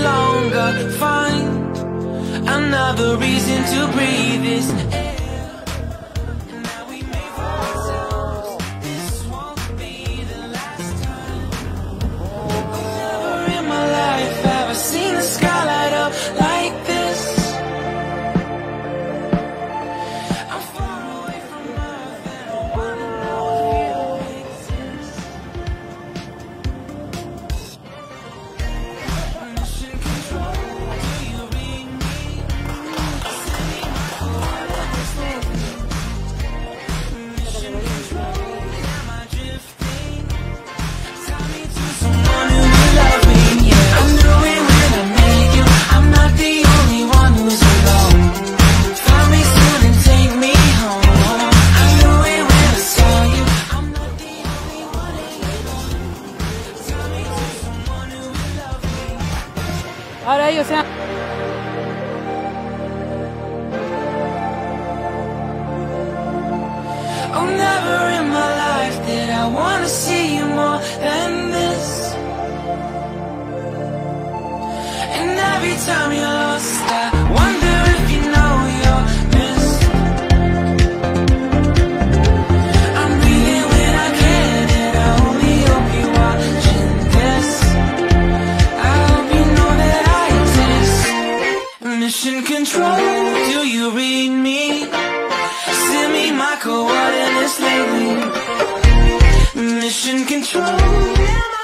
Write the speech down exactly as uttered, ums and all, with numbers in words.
longer find another reason to breathe this air. And now we made for ourselves. This won't be the last time. Never in my life have I seen the sky light up like this. I'm far away from Earth and I wanna know if you exist. Mission control, do you read me? Send me my coordinates lately. Mission control, am I drifting? Tie me to someone who will love me. Yeah, I knew it when I met you. I'm not the only one who's alone. Find me soon and take me home. I knew it when I saw you. I'm not the only one alone. Tie me to someone who will love me. Ahora ellos sean. Oh, never in my life did I wanna see you more than this. And every time you're lost, I wonder if you know you're missed. I'm breathing when I can, and I only hope you're watching this. I hope you know that I exist. Mission control, do you read me? Send me my coordinates lately. Mission control.